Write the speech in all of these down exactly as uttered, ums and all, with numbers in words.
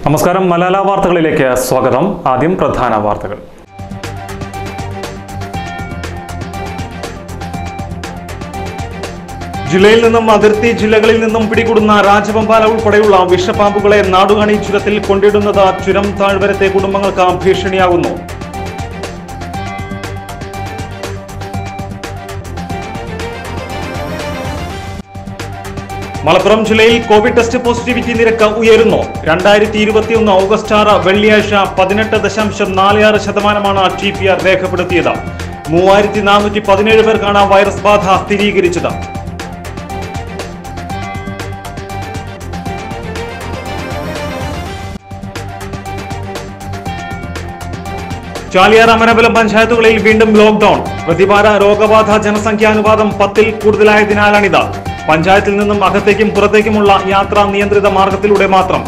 നമസ്കാരം, മലയാള വാർത്തകളിലേക്ക് സ്വാഗതം. ആദ്യം പ്രധാന വാർത്തകൾ. ജില്ലയിൽ നിന്നും അതിർത്തി ജില്ലകളിൽ നിന്നും പിടികൂടുന്ന രാജവെമ്പാല ഉൾപ്പെടെയുള്ള വിഷപ്പാമ്പുകളെ നാടുകാണി ചുരത്തിൽ കൊണ്ടിടുന്നത് ചുരം താഴ്വരത്തെ കുടുംബങ്ങൾക്ക് ഭീഷണിയാകുന്നു. മലപ്പുറം ജില്ലയിൽ കോവിഡ് ടെസ്റ്റ് പോസിറ്റിവിറ്റി നിരക്ക് ഉയരുന്നു. രണ്ടായിരത്തി ഇരുപത്തിയൊന്ന് ഓഗസ്റ്റ് ആറ് വെള്ളിയാഴ്ച പതിനെട്ട് ദശാംശം നാല് ആറ് ശതമാനമാണ് ടി പി ആർ രേഖപ്പെടുത്തിയത്. മൂവായിരത്തി നാനൂറ്റി പതിനേഴ് പേർക്കാണ് വൈറസ് ബാധ സ്ഥിരീകരിച്ചത്. ചാലിയാർ അമരമ്പലം പഞ്ചായത്തുകളിൽ വീണ്ടും ലോക്ഡൌൺ. പ്രതിവാര രോഗബാധ ജനസംഖ്യാനുപാതം പത്തിൽ കൂടുതലായതിനാലാണിത്. പഞ്ചായത്തിൽ നിന്നും അകത്തേക്കും പുറത്തേക്കുമുള്ള യാത്ര നിയന്ത്രിത മാർഗത്തിലൂടെ മാത്രം.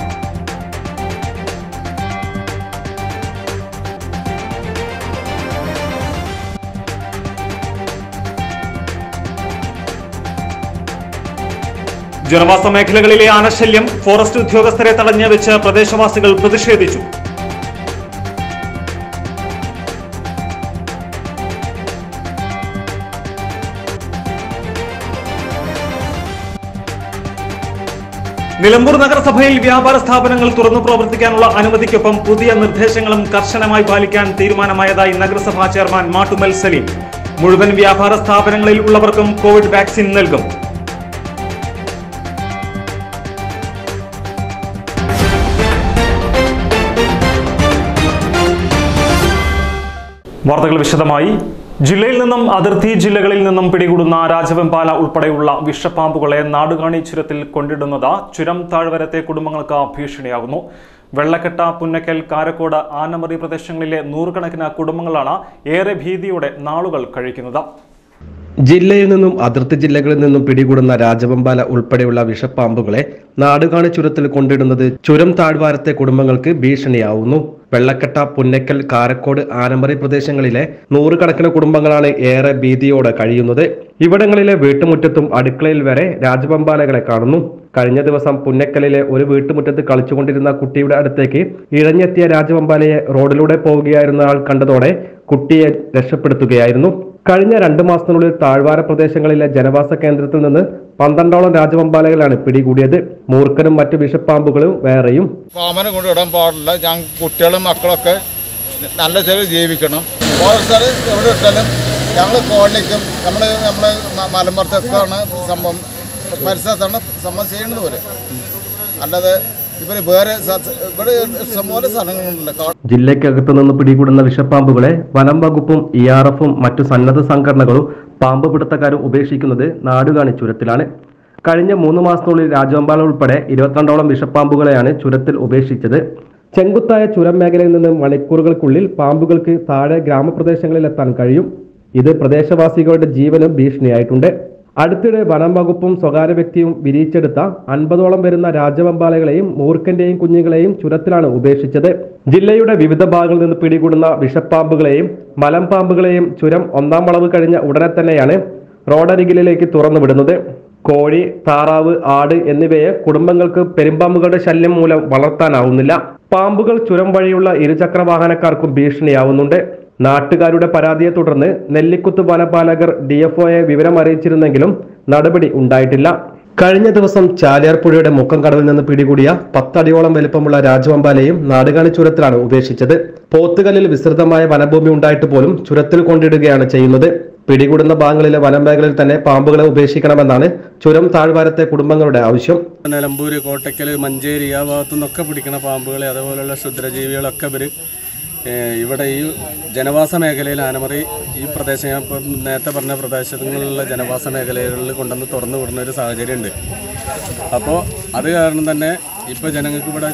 ജനവാസ മേഖലകളിലെ ആനശല്യം, ഫോറസ്റ്റ് ഉദ്യോഗസ്ഥരെ തടഞ്ഞു വെച്ച് പ്രദേശവാസികൾ പ്രതിഷേധിച്ചു. നിലമ്പൂർ നഗരസഭയിൽ വ്യാപാര സ്ഥാപനങ്ങൾ തുറന്നു പ്രവർത്തിക്കാനുള്ള അനുമതിക്കൊപ്പം പുതിയ നിർദ്ദേശങ്ങളും കർശനമായി പാലിക്കാൻ തീരുമാനമായതായി നഗരസഭാ ചെയർമാൻ മാട്ടുമൽ സലീം. മുഴുവൻ വ്യാപാര സ്ഥാപനങ്ങളിൽ ഉള്ളവർക്കും കോവിഡ് വാക്സിൻ നൽകും. വാർത്തകൾ വിശദമായി. ജില്ലയിൽ നിന്നും അതിർത്തി ജില്ലകളിൽ നിന്നും പിടികൂടുന്ന രാജവെമ്പാല ഉൾപ്പെടെയുള്ള വിഷപ്പാമ്പുകളെ നാടുകാണി ചുരത്തിൽ കൊണ്ടിടുന്നത് ചുരം താഴ്വരത്തെ കുടുംബങ്ങൾക്ക് ഭീഷണിയാകുന്നു. വെള്ളക്കെട്ട, പുന്നക്കൽ, കാരക്കോട്, ആനമറി പ്രദേശങ്ങളിലെ നൂറുകണക്കിന് കുടുംബങ്ങളാണ് ഏറെ ഭീതിയോടെ നാളുകൾ കഴിക്കുന്നത്. ജില്ലയിൽ നിന്നും അതിർത്തി ജില്ലകളിൽ നിന്നും പിടികൂടുന്ന രാജവെമ്പാല ഉൾപ്പെടെയുള്ള വിഷപ്പാമ്പുകളെ നാടുകാണി ചുരത്തിൽ കൊണ്ടിടുന്നത് ചുരം താഴ്വാരത്തെ കുടുംബങ്ങൾക്ക് ഭീഷണിയാവുന്നു. വെള്ളക്കെട്ട, പുന്നക്കൽ, കാരക്കോട്, ആനമറി പ്രദേശങ്ങളിലെ നൂറുകണക്കിന് കുടുംബങ്ങളാണ് ഏറെ ഭീതിയോടെ കഴിയുന്നത്. ഇവിടങ്ങളിലെ വീട്ടുമുറ്റത്തും അടുക്കളയിൽ വരെ രാജവെമ്പാലകളെ കാണുന്നു. കഴിഞ്ഞ ദിവസം പുന്നക്കലിലെ ഒരു വീട്ടുമുറ്റത്ത് കളിച്ചുകൊണ്ടിരുന്ന കുട്ടിയുടെ അടുത്തേക്ക് ഇഴഞ്ഞെത്തിയ രാജവെമ്പാലയെ റോഡിലൂടെ പോവുകയായിരുന്ന ആൾ കണ്ടതോടെ കുട്ടിയെ രക്ഷപ്പെടുത്തുകയായിരുന്നു. കഴിഞ്ഞ രണ്ടു മാസത്തിനുള്ളിൽ താഴ്വാര പ്രദേശങ്ങളിലെ ജനവാസ കേന്ദ്രത്തിൽ നിന്ന് പന്ത്രണ്ടോളം രാജവെമ്പാലകളാണ് പിടികൂടിയത്. മൂർഖനും മറ്റു വിഷപ്പാമ്പുകളും വേറെയും. പാമ്പനെ കൊണ്ടിടാൻ പാടില്ല. ഞാൻ കുട്ടികളും മക്കളൊക്കെ നല്ല ചെറിയ ജീവിക്കണം. ഓരോ എവിടെ ഇട്ടാലും ഞങ്ങൾ കോളനിക്കും നമ്മൾ നമ്മൾ മലമ്പുറത്താണ് സംഭവം, പരിസരത്താണ് സംഭവം ചെയ്യുന്നത് പോലെ. അല്ലാതെ ഇവര് വേറെ ഇവിടെ ഇഷ്ടംപോലെ സ്ഥലങ്ങളുണ്ടല്ലോ. ജില്ലയ്ക്കകത്തു നിന്ന് പിടികൂടുന്ന വിഷപ്പാമ്പുകളെ വനം വകുപ്പും ഇ ആർ എഫും മറ്റു സന്നദ്ധ സംഘടനകളും പാമ്പ് പിടുത്തക്കാരും ഉപേക്ഷിക്കുന്നത് നാടുകാണി ചുരത്തിലാണ്. കഴിഞ്ഞ മൂന്ന് മാസത്തിനുള്ളിൽ രാജവെമ്പാല ഉൾപ്പെടെ ഇരുപത്തിരണ്ടോളം വിഷപ്പാമ്പുകളെയാണ് ചുരത്തിൽ ഉപേക്ഷിച്ചത്. ചെങ്കുത്തായ ചുരം മേഖലയിൽ നിന്ന് മണിക്കൂറുകൾക്കുള്ളിൽ പാമ്പുകൾക്ക് താഴെ ഗ്രാമപ്രദേശങ്ങളിൽ എത്താൻ കഴിയും. ഇത് പ്രദേശവാസികളുടെ ജീവനും ഭീഷണിയായിട്ടുണ്ട്. അടുത്തിടെ വനം വകുപ്പും സ്വകാര്യ വ്യക്തിയും വിരിയിച്ചെടുത്ത അൻപതോളം വരുന്ന രാജവെമ്പാലകളെയും മൂർഖന്റെയും കുഞ്ഞുങ്ങളെയും ചുരത്തിലാണ് ഉപേക്ഷിച്ചത്. ജില്ലയുടെ വിവിധ ഭാഗങ്ങളിൽ നിന്ന് പിടികൂടുന്ന വിഷപ്പാമ്പുകളെയും മലമ്പാമ്പുകളെയും ചുരം ഒന്നാം വളവ് കഴിഞ്ഞ ഉടനെ തന്നെയാണ് റോഡരികിലേക്ക് തുറന്നുവിടുന്നത്. കോഴി, താറാവ്, ആട് എന്നിവയെ കുടുംബങ്ങൾക്ക് പെരുമ്പാമ്പുകളുടെ ശല്യം മൂലം വളർത്താനാവുന്നില്ല. പാമ്പുകൾ ചുരം വഴിയുള്ള ഇരുചക്ര വാഹനക്കാർക്കും ഭീഷണിയാവുന്നുണ്ട്. നാട്ടുകാരുടെ പരാതിയെ തുടർന്ന് നെല്ലിക്കുത്ത് വനപാലകർ ഡി എഫ് ഒയെ വിവരം അറിയിച്ചിരുന്നെങ്കിലും നടപടി ഉണ്ടായിട്ടില്ല. കഴിഞ്ഞ ദിവസം ചാലിയാർ പുഴയുടെ മുക്കം കടവിൽ നിന്ന് പിടികൂടിയ പത്തടിയോളം വലിപ്പമുള്ള രാജവെമ്പാലയും നാടുകാണി ചുരത്തിലാണ് ഉപേക്ഷിച്ചത്. പോത്തുകല്ലിൽ വിസ്തൃതമായ വനഭൂമി ഉണ്ടായിട്ട് പോലും ചുരത്തിൽ കൊണ്ടിടുകയാണ് ചെയ്യുന്നത്. പിടികൂടുന്ന ഭാഗങ്ങളിലെ വനമേഖലയിൽ തന്നെ പാമ്പുകളെ ഉപേക്ഷിക്കണമെന്നാണ് ചുരം താഴ്വാരത്തെ കുടുംബങ്ങളുടെ ആവശ്യം. നിലമ്പൂര്, കോട്ടക്കൽ, മഞ്ചേരി ആ ഭാഗത്തു നിന്നൊക്കെ പിടിക്കുന്ന പാമ്പുകളെ അതേപോലെയുള്ള ക്ഷുദ്രജീവികളൊക്കെ ഇവർ ഇവിടെ ഈ ജനവാസ മേഖലയിൽ ആനമറി ഈ പ്രദേശം ഞാൻ ഇപ്പം നേരത്തെ പറഞ്ഞ പ്രദേശങ്ങളിലുള്ള ജനവാസ മേഖലകളിൽ കൊണ്ടുവന്ന് തുറന്നു വിടുന്ന ഒരു സാഹചര്യമുണ്ട്. അപ്പോൾ അത് കാരണം തന്നെ ഇപ്പോൾ ജനങ്ങൾക്ക് ഇവിടെ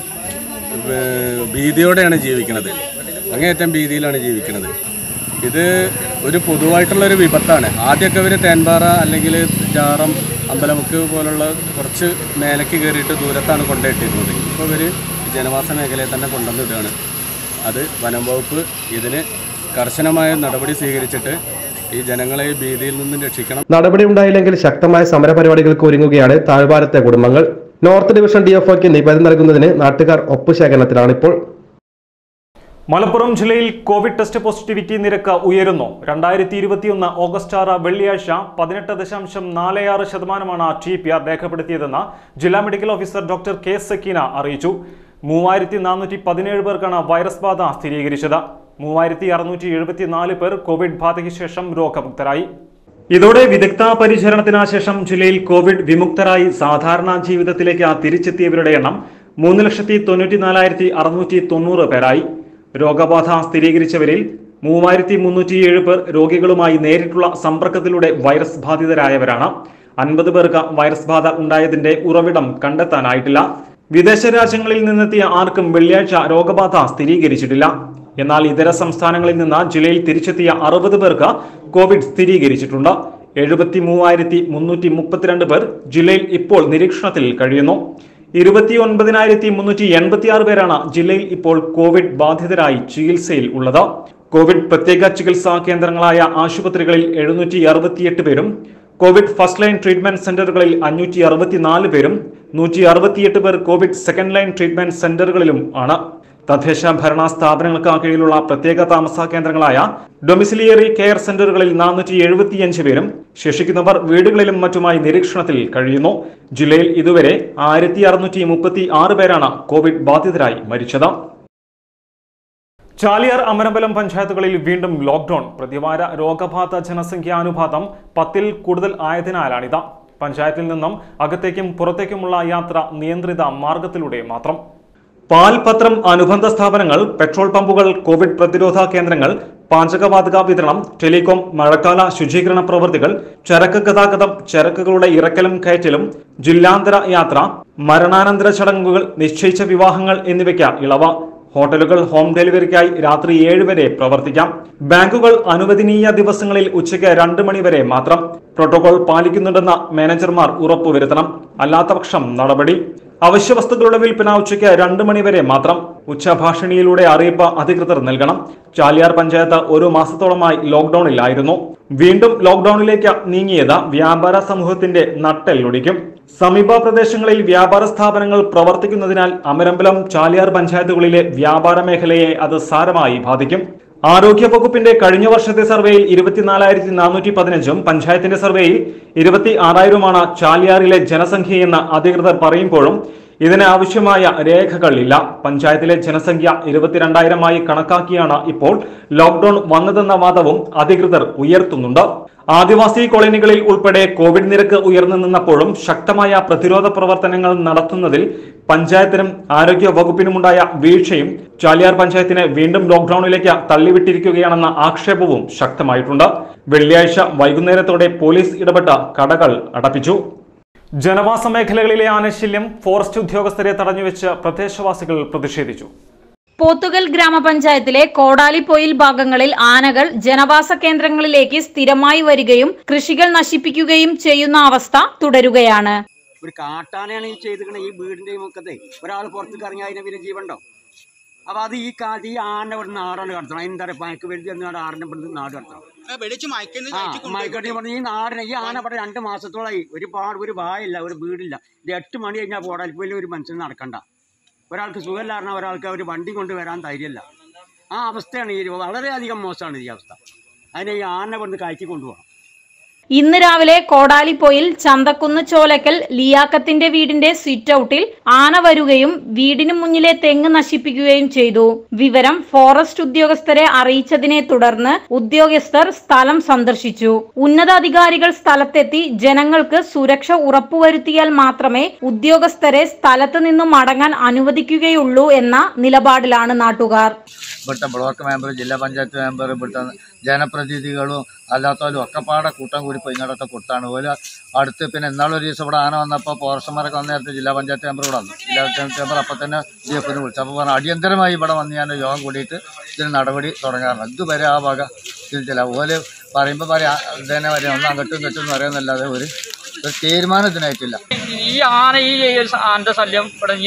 ഭീതിയോടെയാണ് ജീവിക്കുന്നത്. അങ്ങേയറ്റം ഭീതിയിലാണ് ജീവിക്കുന്നത്. ഇത് ഒരു പൊതുവായിട്ടുള്ളൊരു വിപത്താണ്. ആദ്യമൊക്കെ ഇവർ തേൻപാറ അല്ലെങ്കിൽ ജാറം, അമ്പലമുക്ക് പോലുള്ള കുറച്ച് മേലേക്ക് കയറിയിട്ട് ദൂരത്താണ് കൊണ്ടുപോയിട്ടിരുന്നത്. ഇപ്പോൾ ഇവർ ജനവാസ മേഖലയിൽ തന്നെ കൊണ്ടുവന്നിടുകയാണ്. അത് വനം വകുപ്പ് ഇതിന് കർശനമായ നടപടി സ്വീകരിച്ചിട്ട് ഈ ജനങ്ങളെ ഭീതിയിൽ നിന്നും രക്ഷിക്കണം. നടപടി ഉണ്ടായില്ലെങ്കിൽ ശക്തമായ സമരപരിപാടികൾക്ക് ഒരുങ്ങുകയാണ് താഴ്വാരത്തെ കുടുംബങ്ങൾ. നോർത്ത് ഡിവിഷൻ ഡി എഫ് ഒക്ക് നിവേദനം നൽകുന്നതിന് നാട്ടുകാർ ഒപ്പുശേഖരണത്തിലാണിപ്പോൾ. മലപ്പുറം ജില്ലയിൽ കോവിഡ് ടെസ്റ്റ് പോസിറ്റിവിറ്റി നിരക്ക് ഉയരുന്നു. രണ്ടായിരത്തി ഇരുപത്തിയൊന്ന് ഓഗസ്റ്റ് ആറ് വെള്ളിയാഴ്ച പതിനെട്ട് ദശാംശം നാല് ആറ് ശതമാനമാണ് ടി പി ആർ രേഖപ്പെടുത്തിയതെന്ന് ജില്ലാ medical officer doctor K Sakeena അറിയിച്ചു. മൂവായിരത്തി നാനൂറ്റി പതിനേഴ് പേർക്കാണ് വൈറസ് ബാധ സ്ഥിരീകരിച്ചത്. മൂവായിരത്തി അറുന്നൂറ്റി എഴുപത്തിനാല് പേർ കോവിഡ് ബാധയ്ക്ക് ശേഷം രോഗമുക്തരായി. ഇതോടെ വിദഗ്ധ പരിചരണത്തിന് ശേഷം ജില്ലയിൽ കോവിഡ് വിമുക്തരായി സാധാരണ ജീവിതത്തിലേക്ക് തിരിച്ചെത്തിയവരുടെ എണ്ണം മൂന്ന് ലക്ഷത്തി തൊണ്ണൂറ്റി നാലായിരത്തി അറുന്നൂറ്റി തൊണ്ണൂറ് പേരായി. രോഗബാധ സ്ഥിരീകരിച്ചവരിൽ മൂവായിരത്തി മുന്നൂറ്റിയേഴ് പേർ രോഗികളുമായി നേരിട്ടുള്ള സമ്പർക്കത്തിലൂടെ വൈറസ് ബാധിതരായവരാണ്. അൻപത് പേർക്ക് വൈറസ് ബാധ ഉണ്ടായതിന്റെ ഉറവിടം കണ്ടെത്താനായിട്ടില്ല. വിദേശ രാജ്യങ്ങളിൽ നിന്നെത്തിയ ആർക്കും വെള്ളിയാഴ്ച രോഗബാധ സ്ഥിരീകരിച്ചിട്ടില്ല. എന്നാൽ ഇതര സംസ്ഥാനങ്ങളിൽ നിന്ന് ജില്ലയിൽ തിരിച്ചെത്തിയ അറുപത് പേർക്ക് കോവിഡ് സ്ഥിരീകരിച്ചിട്ടുണ്ട്. എഴുപത്തി മൂവായിരത്തി മുന്നൂറ്റി മുപ്പത്തിരണ്ട് പേർ ജില്ലയിൽ ഇപ്പോൾ നിരീക്ഷണത്തിൽ കഴിയുന്നു. ഇരുപത്തി ഒൻപതിനായിരത്തി മുന്നൂറ്റി എൺപത്തി ആറ് പേരാണ് ജില്ലയിൽ ഇപ്പോൾ കോവിഡ് ബാധിതരായി ചികിത്സയിൽ ഉള്ളത്. കോവിഡ് പ്രത്യേക ചികിത്സാ കേന്ദ്രങ്ങളായ ആശുപത്രികളിൽ എഴുന്നൂറ്റി അറുപത്തിയെട്ട് പേരും കോവിഡ് ഫസ്റ്റ് ലൈൻ ട്രീറ്റ്മെന്റ് സെന്ററുകളിൽ അഞ്ഞൂറ്റി അറുപത്തിനാല് പേരും നൂറ്റി അറുപത്തിയെട്ട് പേർ കോവിഡ് സെക്കൻഡ് ലൈൻ ട്രീറ്റ്മെന്റ് സെന്ററുകളിലും ആണ്. തദ്ദേശ ഭരണ സ്ഥാപനങ്ങൾക്ക് കീഴിലുള്ള പ്രത്യേക താമസ കേന്ദ്രങ്ങളായ ഡൊമിസിലിയറി കെയർ സെന്ററുകളിൽ നാനൂറ്റി എഴുപത്തിയഞ്ച് പേരും ശേഷിക്കുന്നവർ വീടുകളിലും മറ്റുമായി നിരീക്ഷണത്തിൽ കഴിയുന്നു. ജില്ലയിൽ ഇതുവരെ ആയിരത്തി അറുന്നൂറ്റി മുപ്പത്തി ആറ് പേരാണ് കോവിഡ് ബാധിതരായി മരിച്ചത്. ചാലിയാർ അമരമ്പലം പഞ്ചായത്തുകളിൽ വീണ്ടും ലോക്ഡൌൺ. പ്രതിവാര രോഗബാധ ജനസംഖ്യാനുപാതം പത്തിൽ കൂടുതൽ ആയതിനാലാണിത്. പഞ്ചായത്തിൽ നിന്നും അകത്തേക്കും പുറത്തേക്കുമുള്ള യാത്ര നിയന്ത്രിത മാർഗത്തിലൂടെ മാത്രം. പാൽ, പത്രം, അനുബന്ധ സ്ഥാപനങ്ങൾ, പെട്രോൾ പമ്പുകൾ, കോവിഡ് പ്രതിരോധ കേന്ദ്രങ്ങൾ, പാചകവാതക വിതരണം, ടെലികോം, മഴക്കാല ശുചീകരണ പ്രവൃത്തികൾ, ചരക്ക് ഗതാഗതം, ചരക്കുകളുടെ ഇറക്കലും കയറ്റലും, ജില്ലാന്തര യാത്ര, മരണാനന്തര ചടങ്ങുകൾ, നിശ്ചയിച്ച വിവാഹങ്ങൾ എന്നിവയ്ക്ക് ഇളവ്. ഹോട്ടലുകൾ ഹോം ഡെലിവറിക്കായി രാത്രി ഏഴ് വരെ പ്രവർത്തിക്കാം. ബാങ്കുകൾ അനുവദനീയ ദിവസങ്ങളിൽ ഉച്ചയ്ക്ക് രണ്ട് മണി വരെ മാത്രം. പ്രോട്ടോകോൾ പാലിക്കുന്നുണ്ടെന്ന് മാനേജർമാർ ഉറപ്പുവരുത്തണം. അല്ലാത്തപക്ഷം നടപടി. അവശ്യ വസ്തുക്കളുടെ വിൽപ്പന ഉച്ചയ്ക്ക് രണ്ട് മണി വരെ മാത്രം. ഉച്ചഭാഷിണിയിലൂടെ അറിയിപ്പ് അധികൃതർ നൽകണം. ചാലിയാർ പഞ്ചായത്ത് ഒരു മാസത്തോളമായി ലോക്ഡൌണിലായിരുന്നു. വീണ്ടും ലോക്ഡൌണിലേക്ക് നീങ്ങിയത് വ്യാപാര സമൂഹത്തിന്റെ നട്ടെല്ലൊടിക്കും. സമീപ പ്രദേശങ്ങളിൽ വ്യാപാര സ്ഥാപനങ്ങൾ പ്രവർത്തിക്കുന്നതിനാൽ അമരമ്പലം, ചാലിയാർ പഞ്ചായത്തുകളിലെ വ്യാപാര മേഖലയെ അത് സാരമായി ബാധിക്കും. ആരോഗ്യ വകുപ്പിന്റെ കഴിഞ്ഞ വർഷത്തെ സർവേയിൽ ഇരുപത്തിനാലായിരത്തി നാനൂറ്റി പതിനഞ്ചും പഞ്ചായത്തിന്റെ സർവേയിൽ ഇരുപത്തി ആറായിരവുമാണ് ചാലിയാറിലെ ജനസംഖ്യയെന്ന് അധികൃതർ പറയുമ്പോഴും ഇതിന് ആവശ്യമായ രേഖകളില്ല. പഞ്ചായത്തിലെ ജനസംഖ്യ ഇരുപത്തിരണ്ടായിരമായി കണക്കാക്കിയാണ് ഇപ്പോൾ ലോക്ഡൌൺ വന്നതെന്ന വാദവും അധികൃതർ ഉയർത്തുന്നുണ്ട്. ആദിവാസി കോളനികളിൽ ഉൾപ്പെടെ കോവിഡ് നിരക്ക് ഉയർന്നു നിന്നപ്പോഴും ശക്തമായ പ്രതിരോധ പ്രവർത്തനങ്ങൾ നടത്തുന്നതിൽ പഞ്ചായത്തിനും ആരോഗ്യ വകുപ്പിനുമുണ്ടായ വീഴ്ചയും ചാലിയാർ പഞ്ചായത്തിനെ വീണ്ടും ലോക്ഡൌണിലേക്ക് തള്ളിവിട്ടിരിക്കുകയാണെന്ന ആക്ഷേപവും ശക്തമായിട്ടുണ്ട്. വെള്ളിയാഴ്ച വൈകുന്നേരത്തോടെ പോലീസ് ഇടപെട്ട കടകൾ അടപ്പിച്ചു. ജനവാസ മേഖലകളിലെ ആനശല്യം ഫോറസ്റ്റ് ഉദ്യോഗസ്ഥരെ തടഞ്ഞുവെച്ച് പ്രദേശവാസികൾ പ്രതിഷേധിച്ചു. പോത്തുകൽ ഗ്രാമപഞ്ചായത്തിലെ കോടാലിപ്പൊയിൽ ഭാഗങ്ങളിൽ ആനകൾ ജനവാസ കേന്ദ്രങ്ങളിലേക്ക് സ്ഥിരമായി വരികയും കൃഷികൾ നശിപ്പിക്കുകയും ചെയ്യുന്ന അവസ്ഥ തുടരുകയാണ്. ഒരു കാട്ടാനയാണ് ഈ ചെയ്തിരിക്കുന്നത്. ഈ വീടിന്റെ മുഖത്തെ ഒരാൾ പുറത്തേക്ക് ഇറങ്ങി അതിനെ പിന്നെ ജീവണ്ടോ? അപ്പൊ അത് ഈ കാലത്ത് ഈ ആന ഇവിടെ നാടാണ് കടത്തണം. എന്താ പറയുക, മയക്ക് വെടി എന്നാണ് ആടിനെ നാട് കടത്തണം. മയക്കട്ടി പറഞ്ഞ ഈ നാടിനെ ഈ ആന ഇവിടെ രണ്ട് മാസത്തോളമായി ഒരുപാട് ഒരു വായില്ല, ഒരു വീടില്ല. ഇത് എട്ട് മണി കഴിഞ്ഞാൽ കോടാലിപ്പൊയിൽ ഒരു മനുഷ്യന് നടക്കണ്ട. ഒരാൾക്ക് സുഖമില്ലാറിഞ്ഞ ഒരാൾക്ക് ഒരു വണ്ടി കൊണ്ട് വരാൻ ധൈര്യമില്ല. ആ അവസ്ഥയാണ് ഈ വളരെയധികം മോശമാണ് ഈ അവസ്ഥ. അതിനെ ഈ ആന കൊണ്ട് കയറ്റി കൊണ്ടുപോകണം. ഇന്ന് രാവിലെ കോടാലിപ്പൊയിൽ ചന്തക്കുന്ന് ചോലക്കൽ ലിയാക്കത്തിന്റെ വീടിന്റെ സിറ്റ് ഔട്ടിൽ ആന വരുകയും വീടിന് മുന്നിലെ തെങ്ങ് നശിപ്പിക്കുകയും ചെയ്തു. വിവരം ഫോറസ്റ്റ് ഉദ്യോഗസ്ഥരെ അറിയിച്ചതിനെ തുടർന്ന് ഉദ്യോഗസ്ഥർ സ്ഥലം സന്ദർശിച്ചു. ഉന്നതാധികാരികൾ സ്ഥലത്തെത്തി ജനങ്ങൾക്ക് സുരക്ഷ ഉറപ്പുവരുത്തിയാൽ മാത്രമേ ഉദ്യോഗസ്ഥരെ സ്ഥലത്ത് നിന്നും മടങ്ങാൻ അനുവദിക്കുകയുള്ളൂ എന്ന നിലപാടിലാണ് നാട്ടുകാർ. ഇവിടുത്തെ ബ്ലോക്ക് മെമ്പർ, ജില്ലാ പഞ്ചായത്ത് മെമ്പർ, ഇവിടുത്തെ ജനപ്രതിനിധികളും അല്ലാത്തവരും ഒക്കെപ്പാടെ കൂട്ടം കൂടി പോയി ഇങ്ങോട്ടൊക്കെ കൊടുത്താണ് പോലെ അടുത്ത്. പിന്നെ എന്നാളൊരു ദിവസം ഇവിടെ ആന വന്നപ്പോൾ ഫോറസ്റ്റർമാരൊക്കെ വന്ന നേരത്തെ ജില്ലാ പഞ്ചായത്ത് മെമ്പർ ഇവിടെ വന്നു. ജില്ലാ പഞ്ചായത്ത് മെമ്പർ അപ്പം തന്നെ ഡി എഫിന് വിളിച്ചു. അപ്പോൾ പറഞ്ഞു അടിയന്തരമായി ഇവിടെ വന്ന് ഞാൻ യോഗം കൂടിയിട്ട് ഇതിന് നടപടി തുടങ്ങാറുണ്ട്. ഇതുവരെ ആ വക തിരിച്ചില്ല. ഓല് പറയുമ്പോൾ പറയാം ഇതന്നെ വരെ ഒന്ന് അങ്ങോട്ടും ഇങ്ങോട്ടും എന്ന് പറയുന്നല്ലാതെ ഒരു തീരുമാനം ഇതിനായിട്ടില്ല. ഈ ആന ഈ ആനന്റെ ശല്യം ഇവിടെ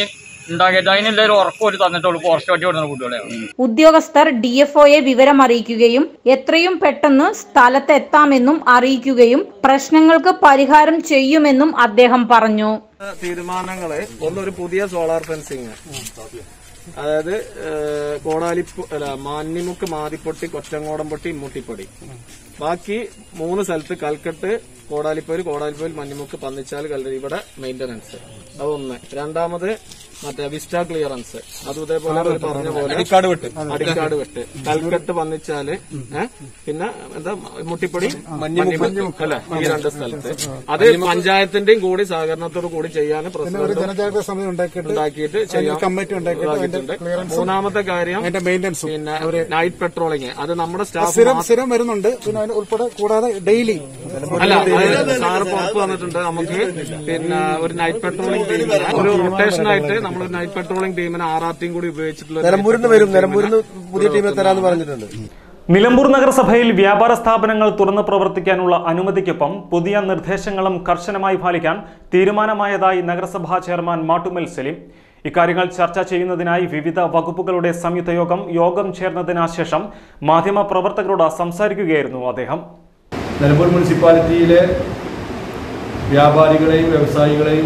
ഉണ്ടാക്കിയിട്ട് അതിനുള്ള ഒരു ഉറപ്പ് ഒരു തന്നിട്ടുള്ളൂ ഫോറസ്റ്റ് വണ്ടി കൊടുക്കുന്ന കുട്ടികളെയാണ്. ഉദ്യോഗസ്ഥർ ഡി എഫ് ഒയെ വിവരം അറിയിക്കുകയും എത്രയും പെട്ടെന്ന് സ്ഥലത്തെത്താമെന്നും അറിയിക്കുകയും പ്രശ്നങ്ങൾക്ക് പരിഹാരം ചെയ്യുമെന്നും അദ്ദേഹം പറഞ്ഞു. തീരുമാനങ്ങള് ഒന്നൊരു പുതിയ സോളാർ ഫെൻസിങ്, അതായത് കോടാലി അല്ല മാന്നിമുക്ക്, മാതിപ്പൊട്ടി, കൊച്ചങ്ങോടംപൊട്ടി, ഇമ്മൂട്ടിപ്പൊടി, ബാക്കി മൂന്ന് സ്ഥലത്ത് കൽക്കട്ട്, കോടാലിപ്പോയിൽ, കോടാലിപ്പോയിൽ, മഞ്ഞിമുക്ക്, പന്നിച്ചാൽ, കല്ലറി ഇവിടെ മെയിന്റനൻസ്. അതൊന്ന്. രണ്ടാമത് മറ്റേ വിസ്റ്റ ക്ലിയറൻസ്, അതും ഇതേപോലെ പറഞ്ഞ പോലെ അടിക്കാട് വെട്ട് അടിക്കാട് വെട്ട് കൽക്കട്ട്, പന്നിച്ചാല്, പിന്നെ എന്താ മുട്ടിപ്പൊടി, മഞ്ഞിമുക്ക് അല്ലെ, ഈ രണ്ട് സ്ഥലത്ത്. അത് പഞ്ചായത്തിന്റെയും കൂടി സഹകരണത്തോടു കൂടി ചെയ്യാൻ ജനജാഗ്രത സമിതി ഉണ്ടാക്കിയിട്ട് ചെയ്യാൻ കമ്മിറ്റി ഉണ്ടാക്കിയിട്ടുണ്ട്. മൂന്നാമത്തെ കാര്യം പിന്നെ നൈറ്റ് പെട്രോളിങ്, അത് നമ്മുടെ സ്റ്റാഫ് സ്ഥിരം വരുന്നുണ്ട്. പിന്നെ അതിന് ഉൾപ്പെടെ കൂടാതെ ഡെയിലി അല്ല സാറ് പുറത്ത് വന്നിട്ടുണ്ട്. നമുക്ക് പിന്നെ ഒരു നൈറ്റ് പെട്രോളിംഗ് ടീം, ഒരു റൊട്ടേഷൻ ആയിട്ട് നമ്മൾ നൈറ്റ് പെട്രോളിംഗ് ടീമിന് ആർ ആർ ടിയും കൂടി ഉപയോഗിച്ചിട്ടുള്ള നിലമ്പൂരിൽ വരും. നിലമ്പൂരിൽ പുതിയ ടീമിനെ തരാമെന്ന് പറഞ്ഞിട്ടുണ്ട്. നിലമ്പൂർ നഗരസഭയിൽ വ്യാപാര സ്ഥാപനങ്ങൾ തുറന്ന് പ്രവർത്തിക്കാനുള്ള അനുമതിക്കൊപ്പം പുതിയ നിർദ്ദേശങ്ങളും കർശനമായി പാലിക്കാൻ തീരുമാനമായതായി നഗരസഭാ ചെയർമാൻ മാട്ടുമ്മൽ സലീം. ഇക്കാര്യങ്ങൾ ചർച്ച ചെയ്യുന്നതിനായി വിവിധ വകുപ്പുകളുടെ സംയുക്ത യോഗം യോഗം ചേർന്നതിന് ശേഷം മാധ്യമപ്രവർത്തകരോട് സംസാരിക്കുകയായിരുന്നു അദ്ദേഹം. നിലമ്പൂർ മുനിസിപ്പാലിറ്റിയിലെ വ്യാപാരികളെയും വ്യവസായികളെയും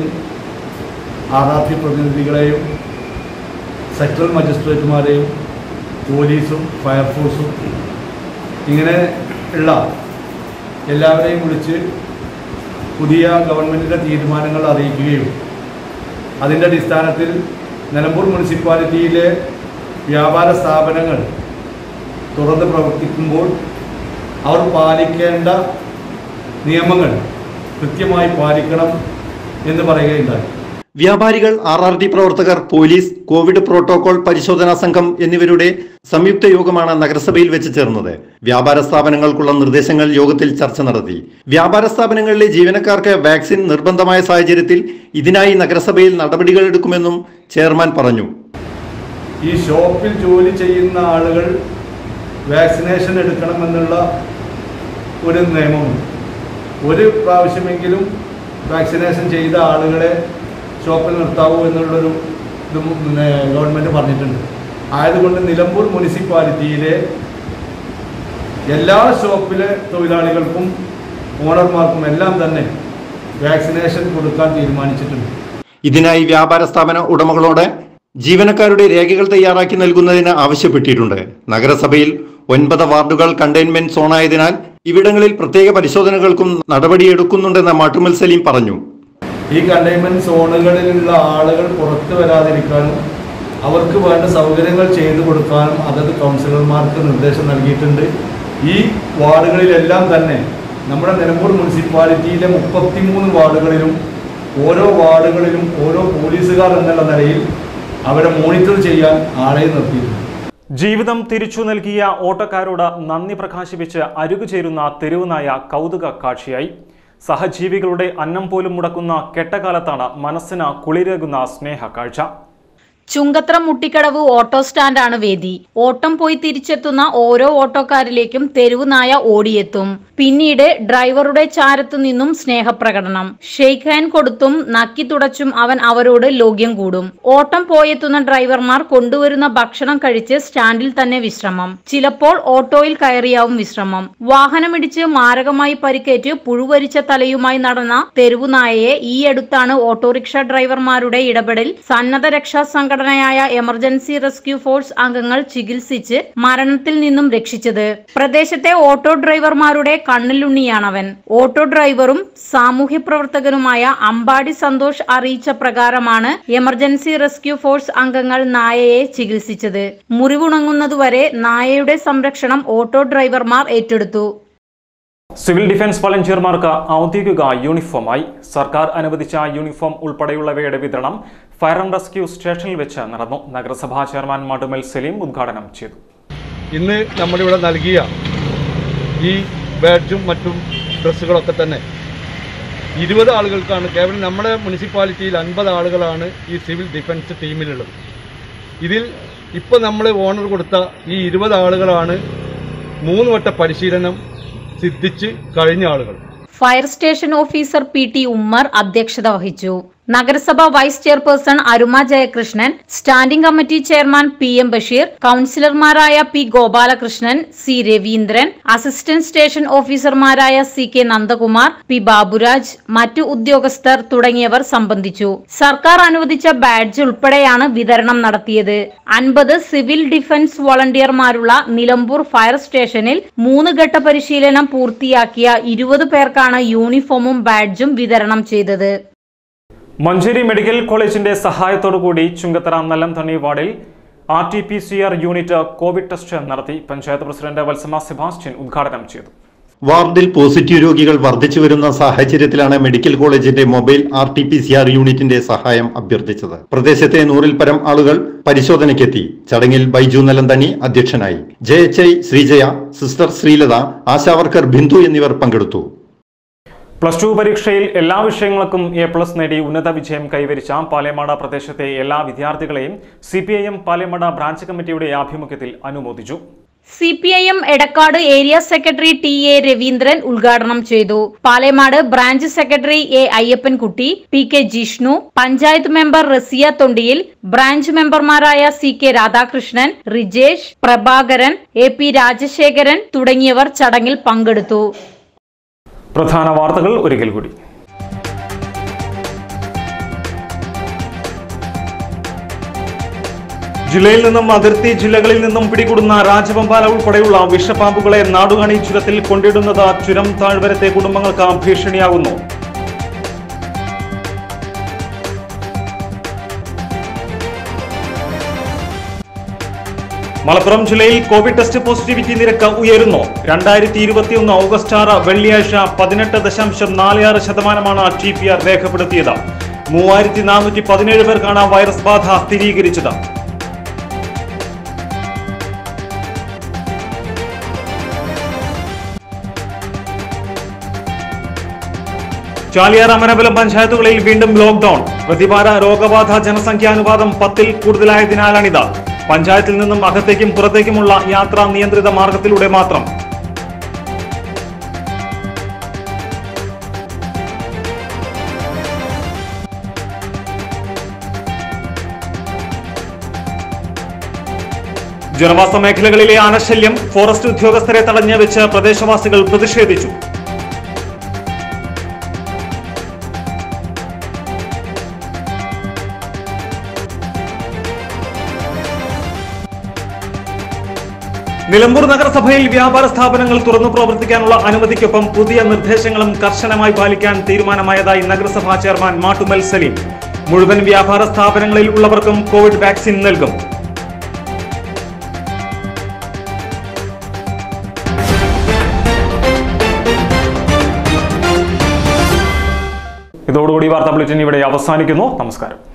ആർ ആർ ടി പ്രതിനിധികളെയും സെക്ടറൽ മജിസ്ട്രേറ്റുമാരെയും പോലീസും ഫയർഫോഴ്സും ഇങ്ങനെ ഉള്ള എല്ലാവരെയും വിളിച്ച് പുതിയ ഗവൺമെൻറ്റിൻ്റെ തീരുമാനങ്ങൾ അറിയിക്കുകയും അതിൻ്റെ അടിസ്ഥാനത്തിൽ നിലമ്പൂർ മുനിസിപ്പാലിറ്റിയിലെ വ്യാപാര സ്ഥാപനങ്ങൾ തുറന്ന് പ്രവർത്തിക്കുമ്പോൾ അവർ പാലിക്കേണ്ട നിയമങ്ങൾ കൃത്യമായി പാലിക്കണം എന്ന് പറയുകയുണ്ടായി. വ്യാപാരികൾ, ആർ ആർ ടി പ്രവർത്തകർ, പോലീസ്, കോവിഡ് പ്രോട്ടോകോൾ പരിശോധനാ സംഘം എന്നിവരുടെ സംയുക്ത യോഗമാണ് നഗരസഭയിൽ വെച്ച് ചേർന്നത്. വ്യാപാര സ്ഥാപനങ്ങൾക്കുള്ള നിർദ്ദേശങ്ങൾ യോഗത്തിൽ ചർച്ച നടത്തി. വ്യാപാര സ്ഥാപനങ്ങളിലെ ജീവനക്കാർക്ക് വാക്സിൻ നിർബന്ധമായ സാഹചര്യത്തിൽ ഇതിനായി നഗരസഭയിൽ നടപടികൾ എടുക്കുമെന്നും ചെയർമാൻ പറഞ്ഞു. ഈ ഷോപ്പിൽ ജോലി ചെയ്യുന്ന ആളുകൾ വാക്സിനേഷൻ എടുക്കണമെന്നുള്ള ഒരു നിയമമുണ്ട്. ഒരു പ്രാവശ്യമെങ്കിലും വാക്സിനേഷൻ ചെയ്ത ആളുകളെ ഷോപ്പിൽ നിർത്താവൂ എന്നുള്ളൊരു ഇത് ഗവൺമെൻറ് പറഞ്ഞിട്ടുണ്ട്. ആയതുകൊണ്ട് നിലമ്പൂർ മുനിസിപ്പാലിറ്റിയിലെ എല്ലാ ഷോപ്പിലെ തൊഴിലാളികൾക്കും ഓണർമാർക്കും എല്ലാം തന്നെ വാക്സിനേഷൻ കൊടുക്കാൻ തീരുമാനിച്ചിട്ടുണ്ട്. ഇതിനായി വ്യാപാര സ്ഥാപന ഉടമകളോട് ജീവനക്കാരുടെ രേഖകൾ തയ്യാറാക്കി നൽകുന്നതിന് ആവശ്യപ്പെട്ടിട്ടുണ്ട്. നഗരസഭയിൽ ഒൻപത് വാർഡുകൾ കണ്ടെയ്ൻമെന്റ് സോണായതിനാൽ ഇവിടങ്ങളിൽ പ്രത്യേക പരിശോധനകൾക്കും നടപടിയെടുക്കുന്നുണ്ടെന്ന് മാട്ടുമ്മൽ സലീം പറഞ്ഞു. ഈ കണ്ടെയ്ൻമെന്റ് സോണുകളിലുള്ള ആളുകൾ പുറത്തു വരാതിരിക്കാനും അവർക്ക് വേണ്ട സൗകര്യങ്ങൾ ചെയ്തു കൊടുക്കാനും അതത് കൗൺസിലർമാർക്ക് നിർദ്ദേശം നൽകിയിട്ടുണ്ട്. ഈ വാർഡുകളിലെല്ലാം തന്നെ നമ്മുടെ നിലമ്പൂർ മുനിസിപ്പാലിറ്റിയിലെ മുപ്പത്തിമൂന്ന് വാർഡുകളിലും ഓരോ വാർഡുകളിലും ഓരോ പോലീസുകാർ എന്നുള്ള നിലയിൽ അവരെ മോണിറ്റർ ചെയ്യാൻ ആളെ നിർത്തിയിട്ടുണ്ട്. ജീവിതം തിരിച്ചു നൽകിയ ഓട്ടക്കാരോട് നന്ദി പ്രകാശിപ്പിച്ച് അരുകുചേരുന്ന തെരുവുനായ കൗതുക കാഴ്ചയായി. സഹജീവികളുടെ അന്നം പോലും മുടക്കുന്ന കെട്ടകാലത്താണ് മനസ്സിന് കുളിരേകുന്ന സ്നേഹ കാഴ്ച. ചുങ്കത്ര മുട്ടിക്കടവ് ഓട്ടോ സ്റ്റാൻഡാണ് വേദി. ഓട്ടം പോയി തിരിച്ചെത്തുന്ന ഓരോ ഓട്ടോക്കാരിലേക്കും തെരുവുനായ ഓടിയെത്തും. പിന്നീട് ഡ്രൈവറുടെ ചാരത്തു നിന്നും സ്നേഹപ്രകടനം. ഷെയ്ക്ക് ഹാൻഡ് കൊടുത്തും നക്കി തുടച്ചും അവൻ അവരോട് ലോഗ്യം കൂടും. ഓട്ടം പോയെത്തുന്ന ഡ്രൈവർമാർ കൊണ്ടുവരുന്ന ഭക്ഷണം കഴിച്ച് സ്റ്റാൻഡിൽ തന്നെ വിശ്രമം. ചിലപ്പോൾ ഓട്ടോയിൽ കയറിയാവും വിശ്രമം. വാഹനമിടിച്ച് മാരകമായി പരിക്കേറ്റ് പുഴുവരിച്ച തലയുമായി നടന്ന തെരുവുനായയെ ഈയടുത്താണ് ഓട്ടോറിക്ഷ ഡ്രൈവർമാരുടെ ഇടപെടൽ സന്നദ്ധ രക്ഷാ സംഘടന ായ എമർജൻസി റെസ്ക്യൂ ഫോഴ്സ് അംഗങ്ങൾ ചികിത്സിച്ച് മരണത്തിൽ നിന്നും രക്ഷിച്ചത്. പ്രദേശത്തെ ഓട്ടോ ഡ്രൈവർമാരുടെ കണ്ണിലുണ്ണിയാണവൻ. ഓട്ടോ ഡ്രൈവറും സാമൂഹ്യ പ്രവർത്തകനുമായ അമ്പാടി സന്തോഷ് അറിയിച്ച പ്രകാരമാണ് എമർജൻസി റെസ്ക്യൂ ഫോഴ്സ് അംഗങ്ങൾ നായയെ ചികിത്സിച്ചത്. മുറിവുണങ്ങുന്നതുവരെ നായയുടെ സംരക്ഷണം ഓട്ടോ ഡ്രൈവർമാർ ഏറ്റെടുത്തു. സിവിൽ ഡിഫൻസ് വളണ്ടിയർമാർക്ക് ഔദ്യോഗിക യൂണിഫോമായി. സർക്കാർ അനുവദിച്ച യൂണിഫോം ഉൾപ്പെടെയുള്ളവയുടെ വിതരണം ഫയർ ആൻഡ് റെസ്ക്യൂ സ്റ്റേഷനിൽ വെച്ച് നടന്നു. നഗരസഭാ ചെയർമാൻ മാട്ടുമ്മൽ സലീം ഉദ്ഘാടനം ചെയ്തു. ഇന്ന് നമ്മളിവിടെ നൽകിയ ഈ ബാഡ്ജും മറ്റും ഡ്രസ്സുകളൊക്കെ തന്നെ ഇരുപത് ആളുകൾക്കാണ്. കേവലം നമ്മുടെ മുനിസിപ്പാലിറ്റിയിൽ അൻപത് ആളുകളാണ് ഈ സിവിൽ ഡിഫൻസ് ടീമിലുള്ളത്. ഇതിൽ ഇപ്പോൾ നമ്മൾ ഓണർ കൊടുത്ത ഈ ഇരുപത് ആളുകളാണ് മൂന്ന് വട്ട പരിശീലനം സിദ്ധിച്ച് കഴിഞ്ഞ ആളുകൾ. Fire station officer P T Ummer അധ്യക്ഷത വഹിച്ചു. നഗരസഭ vice chairperson Aruma Jayakrishnan, standing committee chairman P M Basheer, കൌൺസിലർമാരായ P Gopalakrishnan, C Raveendran, assistant station ഓഫീസർമാരായ C K Nandakumar, P Baburaj, മറ്റു ഉദ്യോഗസ്ഥർ തുടങ്ങിയവർ സംബന്ധിച്ചു. സർക്കാർ അനുവദിച്ച ബാഡ്ജ് ഉൾപ്പെടെയാണ് വിതരണം നടത്തിയത്. അൻപത് സിവിൽ ഡിഫൻസ് വോളണ്ടിയർമാരുള്ള നിലമ്പൂർ ഫയർ സ്റ്റേഷനിൽ മൂന്ന് ഘട്ട പരിശീലനം പൂർത്തിയാക്കിയ ഇരുപത് പേർക്കാണ് യൂണിഫോമും ബാഡ്ജും വിതരണം ചെയ്തത്. മഞ്ചേരി മെഡിക്കൽ കോളേജിന്റെ സഹായത്തോടുകൂടി ചുങ്കത്തറ നല്ലംതണ്ണി വാർഡിൽ R T P C R unit covid test നടത്തി. പഞ്ചായത്ത് പ്രസിഡന്റ് വത്സമ സെബാസ്റ്റ്യൻ ഉദ്ഘാടനം ചെയ്തു. വാർഡിൽ പോസിറ്റീവ് രോഗികൾ വർദ്ധിച്ചു വരുന്ന സാഹചര്യത്തിലാണ് മെഡിക്കൽ കോളേജിന്റെ mobile R T P C R യൂണിറ്റിന്റെ സഹായം അഭ്യർത്ഥിച്ചത്. പ്രദേശത്തെ നൂറിൽ പരം ആളുകൾ പരിശോധനയ്ക്കെത്തി. ചടങ്ങിൽ ബൈജു നലന്തണി അധ്യക്ഷനായി. J H I Sreejaya, sister Sreelatha, Asha worker Bindu എന്നിവർ പങ്കെടുത്തു. പ്ലസ് ടു പരീക്ഷയിൽ എല്ലാ വിഷയങ്ങൾക്കും എ പ്ലസ് നേടി ഉന്നത വിജയം കൈവരിച്ച പാലേമാട പ്രദേശത്തെ എല്ലാ വിദ്യാർത്ഥികളെയും C P I M Palemada branch കമ്മിറ്റിയുടെ ആഭിമുഖ്യത്തിൽ അനുമോദിച്ചു. C P I M Edakkad area secretary T A Raveendran ഉദ്ഘാടനം ചെയ്തു. Palemad branch secretary A Ayyappankutty, P K Jishnu, panchayat member Rasiya Thondiyil, branch മെമ്പർമാരായ C K Radhakrishnan, Rijesh, Prabhakaran, A P Rajasekharan തുടങ്ങിയവർ ചടങ്ങിൽ പങ്കെടുത്തു. പ്രധാന വാർത്തകൾ ഒരിക്കൽ കൂടി. ജില്ലയിൽ നിന്നും അതിർത്തി ജില്ലകളിൽ നിന്നും പിടികൂടുന്ന രാജവെമ്പാല ഉൾപ്പെടെയുള്ള വിഷപ്പാമ്പുകളെ നാടുകാണി ചുരത്തിൽ കൊണ്ടിടുന്നത് ചുരം താഴ്വരത്തെ കുടുംബങ്ങൾക്ക് ഭീഷണിയാകുന്നു. മലപ്പുറം ജില്ലയിൽ കോവിഡ് ടെസ്റ്റ് പോസിറ്റിവിറ്റി നിരക്ക് ഉയരുന്നു. രണ്ടായിരത്തി ഇരുപത്തിയൊന്ന് ഓഗസ്റ്റ് ആറ് വെള്ളിയാഴ്ച പതിനെട്ട് ദശാംശം നാല് ആറ് ശതമാനമാണ് ടി പി ആർ രേഖപ്പെടുത്തിയത്. മൂവായിരത്തി നാനൂറ്റി പതിനേഴ് പേർക്കാണ് വൈറസ് ബാധ സ്ഥിരീകരിച്ചത്. ചാലിയാർ അമനപുരം പഞ്ചായത്തുകളിൽ വീണ്ടും ലോക്ഡൌൺ. പ്രതിവാര രോഗബാധ ജനസംഖ്യാനുപാതം പത്തിൽ കൂടുതലായതിനാലാണിത്. പഞ്ചായത്തിൽ നിന്നും അകത്തേക്കും പുറത്തേക്കുമുള്ള യാത്ര നിയന്ത്രിത മാർഗത്തിലൂടെ മാത്രം. ജനവാസ മേഖലകളിലെ ആനശല്യം, ഫോറസ്റ്റ് ഉദ്യോഗസ്ഥരെ തടഞ്ഞു വെച്ച് പ്രദേശവാസികൾ പ്രതിഷേധിച്ചു. നിലമ്പൂർ നഗരസഭയിൽ വ്യാപാര സ്ഥാപനങ്ങൾ തുറന്നു പ്രവർത്തിക്കാനുള്ള അനുമതിക്കൊപ്പം പുതിയ നിർദ്ദേശങ്ങളും കർശനമായി പാലിക്കാൻ തീരുമാനമായതായി നഗരസഭാ ചെയർമാൻ മാട്ടുമൽ സലീം. മുഴുവൻ വ്യാപാര സ്ഥാപനങ്ങളിൽ ഉള്ളവർക്കും കോവിഡ് വാക്സിൻ നൽകും. ഇതോടുകൂടി വാർത്താ ബുള്ളറ്റിൻ ഇവിടെ അവസാനിക്കുന്നു. നമസ്കാരം.